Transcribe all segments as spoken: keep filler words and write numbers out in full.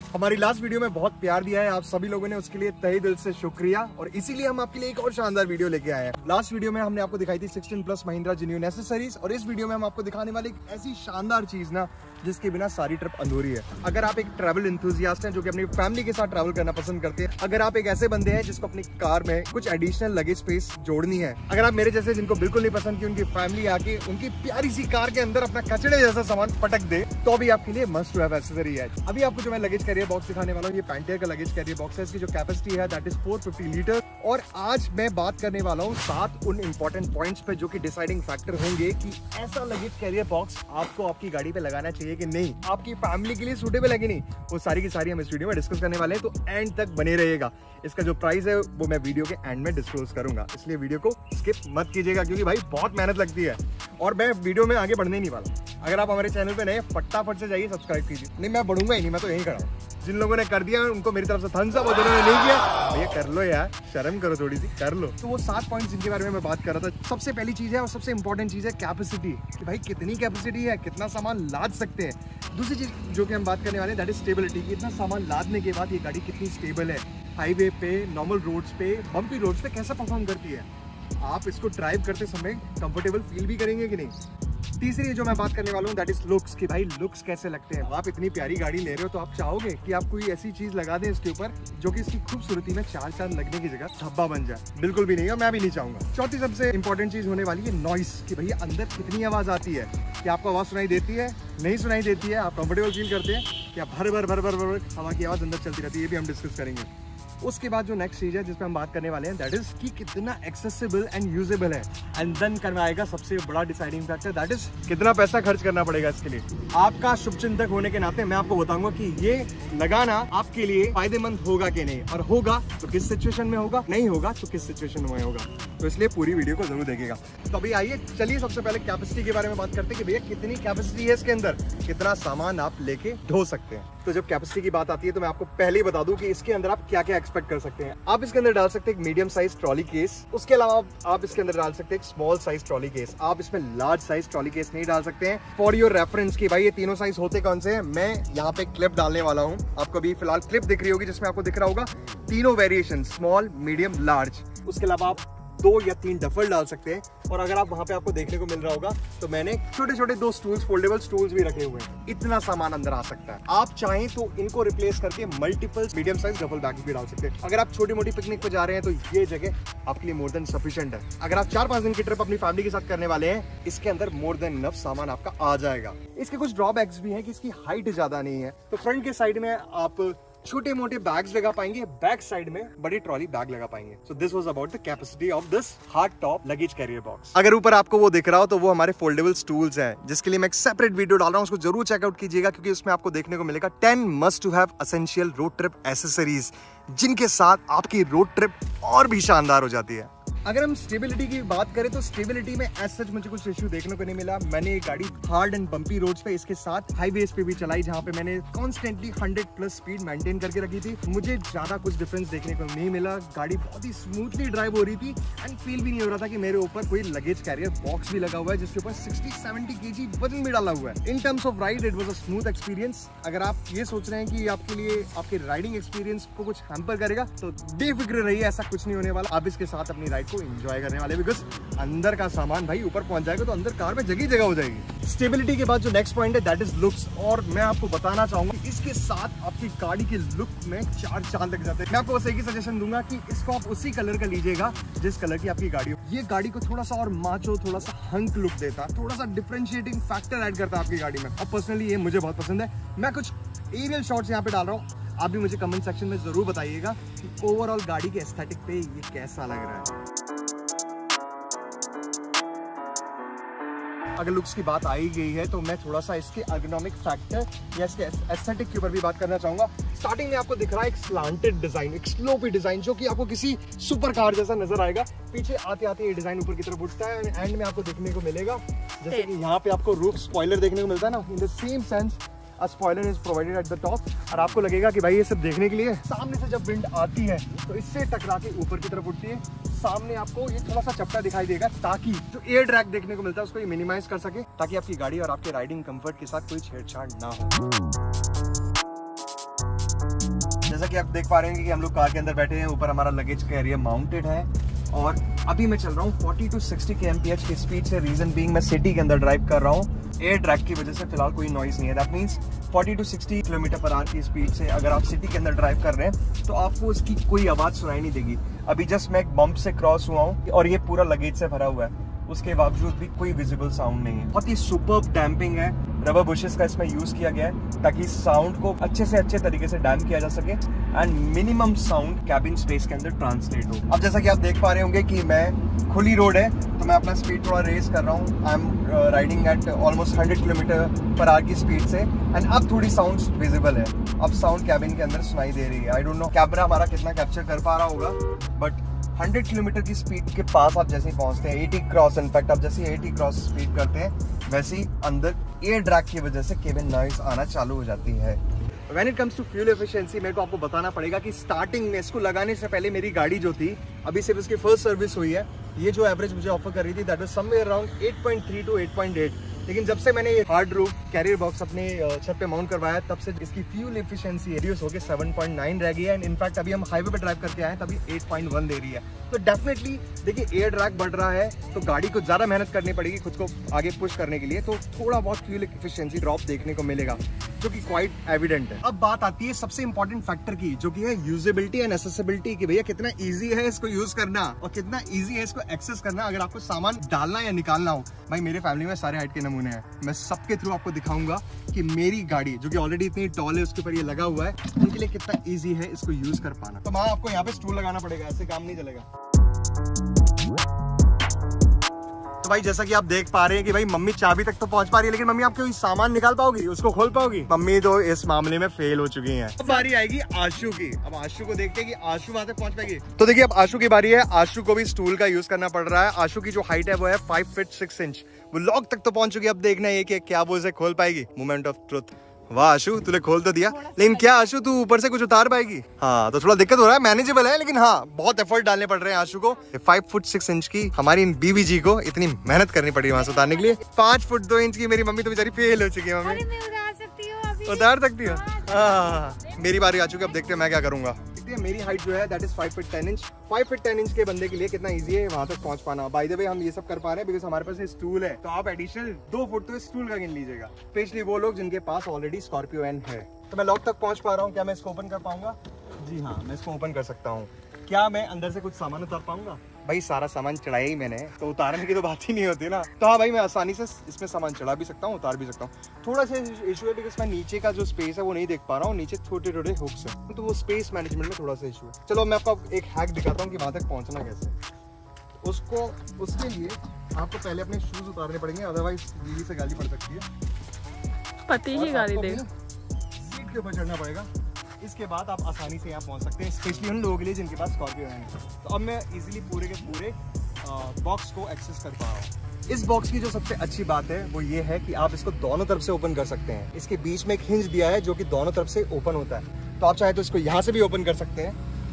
हमारी last video में बहुत प्यार दिया है आप सभी लोगों ने, उसके लिए तहे दिल से शुक्रिया। और इसीलिए हम आपके लिए एक और शानदार वीडियो लेके आए हैं। लास्ट वीडियो में हमने आपको दिखाई थी sixteen plus Mahindra genuine accessories, और इस वीडियो में हम आपको दिखाने वाले एक ऐसी शानदार चीज ना जिसके बिना सारी ट्रिप अधूरी है। अगर आप एक ट्रैवल एंथुसियास्ट हैं जो कि अपनी फैमिली के साथ ट्रैवल करना पसंद करते हैं, अगर आप एक ऐसे बंदे हैं जिसको अपनी कार में कुछ एडिशनल लगेज स्पेस जोड़नी है, अगर आप मेरे जैसे जिनको बिल्कुल नहीं पसंद कि उनकी फैमिली आके उनकी प्यारी सी कार के अंदर अपना कचड़े जैसा सामान पटक दे, तो अभी आपके लिए मस्ट टू हैव एक्सेसरी है। अभी आपको जो मैं लगेज कैरियर बॉक्स दिखाने वाला हूँ, ये पैंटियर का लगेज कैरियर बॉक्स है। इसकी जो कैपेसिटी है that is four fifty litre. और आज मैं बात करने वाला हूँ सात उन इंपॉर्टेंट पॉइंट्स पे जो कि डिसाइडिंग फैक्टर होंगे कि ऐसा लगेज कैरियर बॉक्स आपको आपकी गाड़ी पे लगाना चाहिए कि नहीं, आपकी फैमिली के लिए सूटेबल है कि नहीं, वो सारी की सारी हम इस वीडियो में डिस्कस करने वाले हैं। तो एंड तक बने रहिएगा। इसका जो प्राइस है वो मैं वीडियो के एंड में डिस्क्लोज करूंगा, इसलिए वीडियो को स्किप मत कीजिएगा क्योंकि भाई बहुत मेहनत लगती है और मैं वीडियो में आगे बढ़ने नहीं वाला। अगर आप हमारे चैनल पे नए, फटाफट से जाइए सब्सक्राइब कीजिए। नहीं मैं बढ़ूंगा ही नहीं, मैं तो यहीं खड़ा हूँ। जिन लोगों ने कर दिया उनको मेरी तरफ से थम्स अप, और जिन्होंने नहीं किया भैया कर लो यार, शर्म करो थोड़ी सी, कर लो। तो वो सात पॉइंट्स जिनके बारे में मैं बात कर रहा था, सबसे पहली चीज है और सबसे इंपॉर्टेंट चीज है कैपेसिटी, कि भाई कितनी कैपेसिटी है, कितना सामान लाद सकते हैं। दूसरी चीज जो कि हम बात करने वाले हैं दैट इज स्टेबिलिटी, कि इतना सामान लादने के बाद ये गाड़ी कितनी स्टेबल है, हाईवे पे, नॉर्मल रोड्स पे, बम्पी रोड्स पे कैसा परफॉर्म करती है, आप इसको ड्राइव करते समय कंफर्टेबल फील भी करेंगे कि नहीं। तीसरी जो मैं बात करने वाला हूँ दैट इज लुक्स, कि भाई लुक्स कैसे लगते हैं। आप इतनी प्यारी गाड़ी ले रहे हो तो आप चाहोगे कि आप कोई ऐसी चीज लगा दें इसके ऊपर जो कि इसकी खूबसूरती में चार चांद लगने की जगह धब्बा बन जाए, बिल्कुल भी नहीं, और मैं भी नहीं चाहूंगा। चौथी सबसे इंपॉर्टेंट चीज होने वाली है नॉइस, कि भैया अंदर कितनी आवाज आती है, कि आपको आवाज सुनाई देती है, नहीं सुनाई देती है, आप कंफर्टेबल फील करते हैं, क्या भर भर भर भर भर हवा की आवाज अंदर चलती रहती है, ये भी हम डिस्कस करेंगे। उसके बाद जो नेक्स्ट चीज है जिस पे हम बात करने वाले हैं दैट इज कि कितना एक्सेसिबल एंड यूजेबल है। एंड देन करवाएगा सबसे बड़ा डिसाइडिंग फैक्टर दैट इज कितना पैसा खर्च करना पड़ेगा इसके लिए। आपका शुभचिंतक होने के नाते मैं आपको बताऊंगा कि ये लगाना आपके लिए फायदेमंद होगा कि नहीं, और होगा तो किस सिचुएशन में होगा, नहीं होगा तो किस सिचुएशन में होगा। तो इसलिए पूरी वीडियो को जरूर देखिएगा। तो अभी आइए चलिए सबसे पहले कैपेसिटी के बारे में बात करते हैं कि भैया कितनी कैपेसिटी है इसके अंदर, कितना सामान आप लेके ढो सकते हैं। तो जब कैपेसिटी की बात आती है तो मैं आपको पहले ही बता दूं कि इसके अंदर आप क्या क्या एक्सपेक्ट कर सकते हैं। आप इसके अंदर डाल सकते हैं एक मीडियम साइज ट्रॉली केस, उसके अलावा आप इसके अंदर डाल सकते हैं एक स्मॉल साइज ट्रॉली केस। आप इसमें लार्ज साइज ट्रॉली केस नहीं डाल सकते हैं। फॉर योर रेफरेंस कि भाई ये तीनों साइज होते कौन से हैं, मैं यहाँ पे क्लिप डालने वाला हूँ। आपको अभी फिलहाल क्लिप दिख रही होगी जिसमें आपको दिख रहा होगा तीनों वेरिएशन, स्मॉल, मीडियम, लार्ज। उसके अलावा आप दो या तीन डफल डाल सकते हैं। और अगर आप वहां पे आपको देखने को मिल रहा होगा तो मैंने छोटे छोटे दो स्टूल्स, फोल्डेबल स्टूल्स भी रखे हुए हैं। इतना सामान अंदर आ सकता है। आप चाहें तो इनको रिप्लेस करके multiple medium size double bag भी डाल सकते हैं। अगर आप छोटी मोटी पिकनिक पे जा रहे हैं तो ये जगह आपके लिए मोर देन सफिशिएंट है। अगर आप चार पांच दिन की ट्रिप अपनी फैमिली के साथ करने वाले हैं, इसके अंदर मोर देन इनफ सामान आपका आ जाएगा। इसके कुछ ड्रॉबैक्स भी हैं कि इसकी हाइट ज्यादा नहीं है, तो फ्रंट के साइड में आप छोटे मोटे बैग्स लगा पाएंगे, बैक साइड में बड़ी ट्रॉली बैग लगा पाएंगे। So this was about the capacity of this hard top luggage carrier box. अगर ऊपर आपको वो दिख रहा हो तो वो हमारे फोल्डेबल स्टूल्स हैं, जिसके लिए मैं एक सेपरेट वीडियो डाल रहा हूँ, उसको जरूर चेकआउट कीजिएगा क्योंकि उसमें आपको देखने को मिलेगा ten must to have essential road trip accessories, जिनके साथ आपकी रोड ट्रिप और भी शानदार हो जाती है। अगर हम स्टेबिलिटी की बात करें तो स्टेबिलिटी में एज सच मुझे कुछ इश्यू देखने को नहीं मिला। मैंने ये गाड़ी हार्ड एंड बम्पी रोड्स पे इसके साथ हाईवेज पे भी चलाई जहां पे मैंने constantly hundred plus speed maintain करके रखी थी। मुझे ज्यादा कुछ डिफरेंस देखने को नहीं मिला। गाड़ी बहुत ही स्मूथली ड्राइव हो रही थी एंड फील भी नहीं हो रहा था कि मेरे ऊपर कोई लगेज कैरियर बॉक्स भी लगा हुआ है जिसके ऊपर सिक्सटी सेवेंटी केजी वजन भी डाला हुआ है। In terms of ride it was a smooth experience. अगर आप ये सोच रहे हैं कि आपके लिए आपके राइडिंग एक्सपीरियंस को कुछ हैम्पर करेगा तो बेफिक्र रहिए, ऐसा कुछ नहीं होने वाला। आप इसके साथ अपनी राइड को एंजॉय करने वाले, बिकॉज अंदर का सामान भाई ऊपर पहुंच जाएगा तो अंदर कार में जगह जगह हो जाएगी। स्टेबिलिटी के बाद जो नेक्स्ट पॉइंट है दैट इज लुक्स, और मैं आपको बताना चाहूंगा इसके साथ आपकी गाड़ी के लुक में चार चांद लग जाते हैं। मैं आपको बस एक ही सजेशन दूंगा कि इसको आप उसी कलर का लीजिएगा जिस कलर की आपकी गाड़ी हो। ये गाड़ी को थोड़ा सा और माचो, थोड़ा सा हंक लुक देता, थोड़ा सा डिफरेंशिएटिंग फैक्टर ऐड करता है आपकी गाड़ी में, और पर्सनली ये मुझे बहुत पसंद है। मैं कुछ एरियल शॉट्स यहाँ पे डाल रहा हूँ, आप भी मुझे कमेंट सेक्शन में जरूर बताइएगा कि ओवरऑल गाड़ी के एस्थेटिक पे ये कैसा लग रहा है। अगर लुक्स की बात आई गई है तो मैं थोड़ा सा इसके एर्गोनॉमिक फैक्टर या इसके एस्थेटिक के ऊपर भी बात करना चाहूंगा। स्टार्टिंग में आपको दिख रहा है एक स्लांटेड डिजाइन, एक स्लोपी डिजाइन, जो कि आपको किसी सुपर कार जैसा नजर आएगा। पीछे आते आते ये डिजाइन ऊपर की तरफ उठता है एंड में आपको देखने को मिलेगा जैसे कि यहाँ पे आपको रूफ स्पॉइलर देखने को मिलता है ना, in the same sense a spoiler is provided at the top. और आपको लगेगा कि भाई ये सब देखने के लिए सामने से जब विंड आती है तो इससे टकरा के ऊपर की तरफ उठती है। सामने आपको ये थोड़ा सा चपटा दिखाई देगा ताकि जो एयर ड्रैग देखने को मिलता है उसको ये मिनिमाइज कर सके, ताकि आपकी गाड़ी और आपके राइडिंग कंफर्ट के साथ कोई छेड़छाड़ ना हो। जैसा कि आप देख पा रहे हैं कि हम लोग कार के अंदर बैठे हैं, ऊपर हमारा लगेज कैरियर माउंटेड है और अभी मैं चल रहा हूँ चालीस टू साठ के एमपीएच की स्पीड से। रीजन बीइंग मैं सिटी के अंदर ड्राइव कर रहा हूँ। एयर ड्रैग की वजह से फिलहाल कोई नॉइज नहीं है। दैट मीन्स चालीस टू साठ किलोमीटर पर आवर की स्पीड से अगर आप सिटी के अंदर ड्राइव कर रहे हैं तो आपको उसकी कोई आवाज़ सुनाई नहीं देगी। अभी जस्ट मैं एक बम्प से क्रॉस हुआ हूँ और ये पूरा लगेज से भरा हुआ है, उसके बावजूद भी कोई विजिबल साउंड नहीं है। बहुत ही सुपर्ब डैम्पिंग है, रबर बुशेस का इसमें यूज किया गया है ताकि साउंड को अच्छे से अच्छे तरीके से डैम्प किया जा सके and minimum sound cabin space के अंदर ट्रांसलेट हो। अब जैसा कि आप देख पा रहे होंगे कि मैं खुली रोड है तो मैं अपना स्पीड थोड़ा रेस कर रहा हूँ। I am riding at almost hundred kilometre per hour की स्पीड से एंड अब थोड़ी साउंड विजिबल है। अब साउंड कैबिन के अंदर सुनाई दे रही है। आई डोंट नो कैमरा हमारा कितना कैप्चर कर पा रहा होगा, बट हंड्रेड किलोमीटर की स्पीड के पास आप जैसे ही पहुंचते हैं, अस्सी क्रॉस इनफैक्ट आप जैसे अस्सी क्रॉस स्पीड करते हैं वैसे ही अंदर एयर ड्रैग की वजह से केबिन नॉइज आना चालू हो जाती है। When it comes to fuel efficiency, मेरे को आपको बताना पड़ेगा कि स्टार्टिंग में इसको लगाने से पहले मेरी गाड़ी जो थी अभी सिर्फ इसकी फर्स्ट सर्विस हुई है, ये जो एवरेज मुझे ऑफर कर रही थी that was somewhere around eight point three to eight point eight. लेकिन जब से मैंने ये हार्ड रूफ कैरियर बॉक्स अपने छत पे माउंट करवाया तब से इसकी फ्यूल एफिशिएंसी रिड्यूस होकर सेवन पॉइंट नाइन रह गई है एंड इनफैक्ट अभी हम हाईवे पे ड्राइव करके आए तभी एट पॉइंट वन दे रही है। तो डेफिनेटली देखिए एयर ड्रैग बढ़ रहा है तो गाड़ी को ज़्यादा मेहनत करनी पड़ेगी खुद को आगे पुश करने के लिए, तो थोड़ा बहुत फ्यूल एफिशिएंसी ड्रॉप देखने को मिलेगा जो कि क्वाइट एविडेंट है। अब बात आती है सबसे इंपॉर्टेंट फैक्टर की जो कि है यूजेबिलिटी एंड एक्सेसिबिलिटी की। भैया कितना ईजी है इसको यूज करना और कितना ईजी है इसको एक्सेस करना अगर आपको सामान डालना या निकालना हो। भाई मेरे फैमिली में सारे हाइट के नमूने हैं, मैं सबके थ्रू आपको दिखाऊंगा कि मेरी गाड़ी जो कि ऑलरेडी इतनी टॉल है उसके ऊपर ये लगा हुआ है उनके लिए कितना ईजी है इसको यूज कर पाना। तो माँ आपको यहाँ पे स्टूल लगाना पड़ेगा, ऐसे काम नहीं चलेगा। तो भाई जैसा कि आप देख पा रहे हैं कि भाई मम्मी चाबी तक तो पहुंच पा रही है लेकिन मम्मी आप कोई सामान निकाल पाओगी, उसको खोल पाओगी? मम्मी तो इस मामले में फेल हो चुकी हैं। अब बारी आएगी आशु की। अब आशु को देखते हैं कि आशु वहां तक पहुंच पाएगी। तो देखिए अब आशु की बारी है। आशु को भी स्टूल का यूज करना पड़ रहा है। आशु की जो हाइट है वो है फाइव फीट सिक्स इंच। वो लॉक तक तो पहुंच चुकी है। अब देखना है कि क्या वो इसे खोल पाएगी। Moment of truth. वाह आशु तूने खोल तो दिया, लेकिन क्या आशु तू ऊपर से कुछ उतार पाएगी? हाँ तो थोड़ा दिक्कत हो रहा है, मैनेजेबल है लेकिन हाँ बहुत एफर्ट डालने पड़ रहे हैं आशु को। फाइव फुट सिक्स इंच की हमारी बीवी जी को इतनी मेहनत करनी पड़ी वहां से उतारने के लिए। पांच फुट दो इंच की मेरी मम्मी तो बेचारी फेल हो चुकी है। मम्मी उतार सकती हो? उतार सकती हो? हाँ मेरी बारी आ चुकी है। अब देखते हैं मैं क्या करूंगा। मेरी हाइट जो है that is five feet ten inch. Five feet ten inch के बंदे के लिए कितना इजी है वहां तक पहुंच पाना। बाय द वे हम ये सब कर पा रहे हैं बिकॉज हमारे पास स्टूल है, तो आप एडिशनल दो फुट तो स्टूल का गिन लीजिएगा, स्पेशली वो लोग जिनके पास ऑलरेडी स्कॉर्पियो एन है। तो मैं लॉक तक पहुंच पा रहा हूँ। क्या मैं इसको ओपन कर पाऊंगा? जी हाँ मैं इसको ओपन कर सकता हूँ। क्या मैं अंदर से कुछ सामान उतार पाऊंगा? भाई सारा सामान चढ़ाया ही मैंने, तो उतारने की तो बात ही नहीं होती ना। तो हाँ भाई मैं आसानी से इसमें सामान चढ़ा भी सकता हूँ, उतार भी सकता हूँ। थोड़ा सा इशू है बिकॉज मैं नीचे का जो स्पेस है वो नहीं देख पा रहा हूँ, नीचे छोटे छोटे हुक्स हैं तो वो स्पेस मैनेजमेंट में थोड़ा सा इशू है। चलो मैं आपको एक हैक दिखाता हूँ कि वहाँ तक पहुँचना कैसे। उसको उसके लिए आपको पहले अपने शूज उतारने पड़ेंगे, अदरवाइज बीवी से गाली पड़ सकती है। पति ही गाली देगा। सीट के ऊपर चढ़ना पड़ेगा, इसके बाद आप आसानी से यहाँ पहुँच सकते हैं, स्पेशली उन लोगों के लिए जिनके पास स्कॉर्पियो है। तो अब मैं इजीली पूरे के पूरे बॉक्स को एक्सेस कर पा रहा हूँ। इस बॉक्स की जो सबसे अच्छी बात है वो ये है कि आप इसको दोनों तरफ से ओपन कर सकते हैं। इसके बीच में एक हिंज दिया है जो कि दोनों तरफ से ओपन होता है, तो आप चाहे तो इसको यहाँ से भी ओपन कर सकते हैं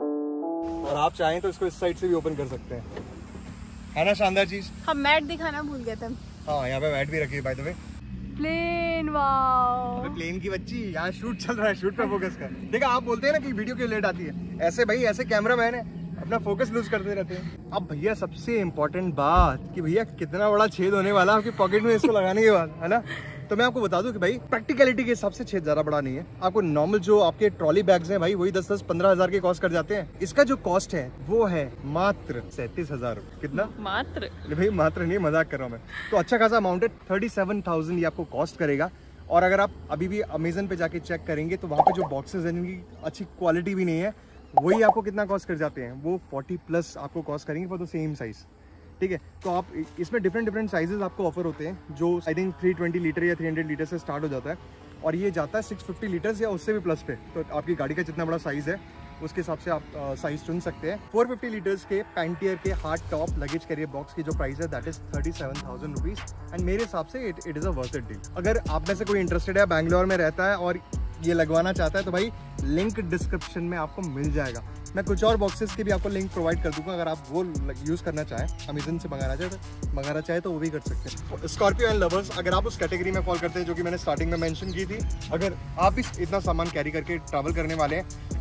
और आप चाहें तो इसको इस साइड से भी ओपन कर सकते हैं। है ना शानदार चीज? हम मैट दिखाना भूल गए थे। हाँ यहाँ पे मैट भी रखी है by the way. Plane, wow. अबे प्लेन की बच्ची, यहाँ शूट चल रहा है, शूट पे फोकस कर। देखा आप बोलते हैं ना कि वीडियो क्यों लेट आती है, ऐसे भाई ऐसे कैमरामैन है अपना फोकस लूज करते रहते हैं। अब भैया सबसे इम्पोर्टेंट बात कि भैया कितना बड़ा छेद होने वाला आपकी पॉकेट में इसको लगाने के बाद, है ना। तो मैं आपको बता दूं कि भाई प्रैक्टिकलिटी के हिसाब से छेद ज्यादा बड़ा नहीं है। आपको नॉर्मल जो आपके ट्रॉली बैग्स हैं भाई वही दस दस पंद्रह हजार के कॉस्ट कर जाते हैं। इसका जो कॉस्ट है वो है मात्र सैंतीस हजार। कितना? मात्र भाई मात्र नहीं, मजाक कर रहा हूँ मैं। तो अच्छा खासा अमाउंट है, थर्टी सेवन थाउजेंड ये आपको कॉस्ट करेगा। और अगर आप अभी भी अमेजन पे जाके चेक करेंगे तो वहाँ पे जो बॉक्सेस हैं जिनकी अच्छी क्वालिटी भी नहीं है वही आपको कितना कॉस्ट कर जाते हैं, वो फोर्टी प्लस आपको कॉस्ट करेंगे फॉर द सेम साइज। ठीक है, तो आप इसमें डिफरेंट डिफरेंट साइजेस आपको ऑफर होते हैं जो I think three twenty litre या थ्री हंड्रेड लीटर से स्टार्ट हो जाता है और ये जाता है सिक्स फिफ्टी लीटर्स या उससे भी प्लस पे। तो आपकी गाड़ी का जितना बड़ा साइज है उसके हिसाब से आप साइज चुन सकते हैं। फोर फिफ्टी लीटर्स के पैंटियर के hard top luggage carrier box की जो प्राइस है that is thirty seven thousand rupees and मेरे हिसाब से it it is a worth it deal. अगर आप में से कोई इंटरेस्टेड है, बैंगलोर में रहता है और ये लगवाना चाहता है तो भाई लिंक डिस्क्रिप्शन में आपको मिल जाएगा। मैं कुछ और बॉक्सेस के भी आपको लिंक प्रोवाइड कर दूंगा, अगर आप वो यूज़ करना चाहें, अमेजन से मंगाना चाहे तो मंगाना चाहे तो वो भी कर सकते हैं। स्कॉर्पियो एंड लवर्स, अगर आप उस कैटेगरी में फॉल करते हैं जो कि मैंने स्टार्टिंग में मेंशन की थी, अगर आप भी इतना सामान कैरी करके ट्रैवल करने वाले हैं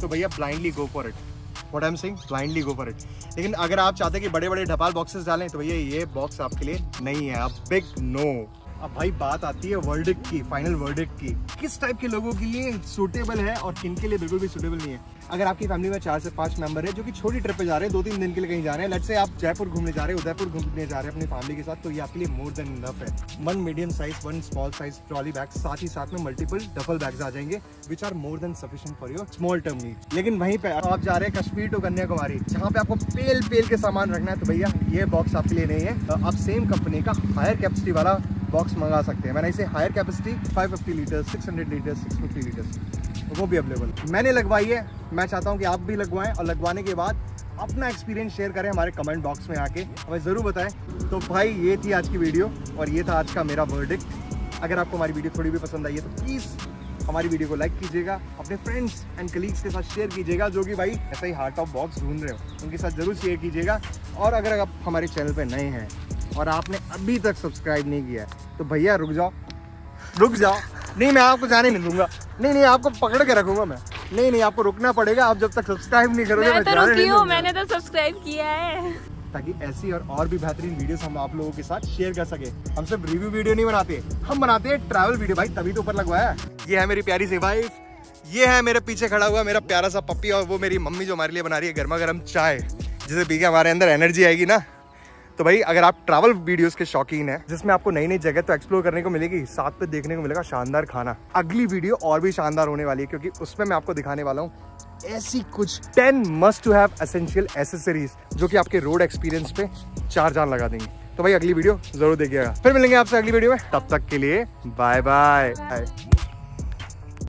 तो भैया blindly go for it. What I am saying, blindly go for it. लेकिन अगर आप चाहते हैं कि बड़े बड़े ढपाल बॉक्सेस डालें तो भैया ये बॉक्स आपके लिए नहीं है, आप बिग नो। अब भाई बात आती है वर्डिक्ट की, फाइनल वर्डिक्ट की, किस टाइप के लोगों के लिए सूटेबल है और किन के लिए बिल्कुल भी सूटेबल नहीं है। अगर आपकी फैमिली में चार से पांच मेंबर है जो कि छोटी ट्रिप पे जा रहे हैं, दो तीन दिन के लिए कहीं जा रहे हैं, लेट्स से आप जयपुर घूमने जा रहे हैं, उदयपुर घूमने जा रहे हैं अपनी फैमिली के साथ, तो ये आपके लिए मोर देन इनफ है। One medium size, one small size trolley bag, साथ ही साथ में मल्टीपल डबल बैग्स आ जाएंगे which are more than sufficient for your small term need. लेकिन वहीं पे आप जा रहे हैं कश्मीर टू कन्याकुमारी, जहाँ पे आपको पेल पेल के सामान रखना है, तो भैया ये बॉक्स आपके लिए नहीं है। आप सेम कंपनी का हायर कैपेसिटी वाला बॉक्स मंगा सकते हैं। मैंने इसे higher capacity five fifty litre, six hundred litre, six fifty litre, वो भी अवेलेबल मैंने लगवाई है। मैं चाहता हूँ कि आप भी लगवाएं और लगवाने के बाद अपना एक्सपीरियंस शेयर करें हमारे कमेंट बॉक्स में आके, हमें ज़रूर बताएं। तो भाई ये थी आज की वीडियो और ये था आज का मेरा वर्डिक्ट। अगर आपको हमारी वीडियो थोड़ी भी पसंद आई है तो प्लीज़ हमारी वीडियो को लाइक कीजिएगा, अपने फ्रेंड्स एंड कलीग्स के साथ शेयर कीजिएगा जो कि भाई ऐसा ही हार्ट ऑफ बॉक्स ढूंढ रहे हो, उनके साथ ज़रूर शेयर कीजिएगा। और अगर आप हमारे चैनल पर नए हैं और आपने अभी तक सब्सक्राइब नहीं किया है तो भैया रुक जाओ, रुक जाओ। नहीं, मैं आपको जाने नहीं दूंगा, नहीं नहीं आपको पकड़ के रखूंगा मैं। नहीं नहीं, आपको रुकना पड़ेगा, आप जब तक सब्सक्राइब नहीं करोगे मैं तो रुकी हूँ, मैंने तो सब्सक्राब किया है, ताकि ऐसी और और भी बेहतरीन वीडियोस हम आप लोगों के साथ शेयर कर सके। हम सिर्फ रिव्यू वीडियो नहीं बनाते, हम बनाते हैं ट्रैवल वीडियो भाई, तभी तो ऊपर लगवाया। ये है मेरी प्यारी सी वाइफ, ये है मेरे पीछे खड़ा हुआ मेरा प्यारा सा पप्पी, और वो मेरी मम्मी जो हमारे लिए बना रही है गर्मा गर्म चाय, जिसे पी के हमारे अंदर एनर्जी आएगी ना। तो भाई अगर आप ट्रैवल वीडियोस के शौकीन हैं जिसमें आपको नई नई जगह तो एक्सप्लोर करने को मिलेगी, साथ पे देखने को मिलेगा शानदार खाना, अगली वीडियो और भी शानदार होने वाली है, क्योंकि उसमें मैं आपको दिखाने वाला हूँ ऐसी कुछ ten must to have essential accessories जो कि आपके रोड एक्सपीरियंस पे चार जान लगा देंगी। तो भाई अगली वीडियो जरूर देखिएगा, फिर मिलेंगे आपसे अगली वीडियो में, तब तक के लिए बाय बाय।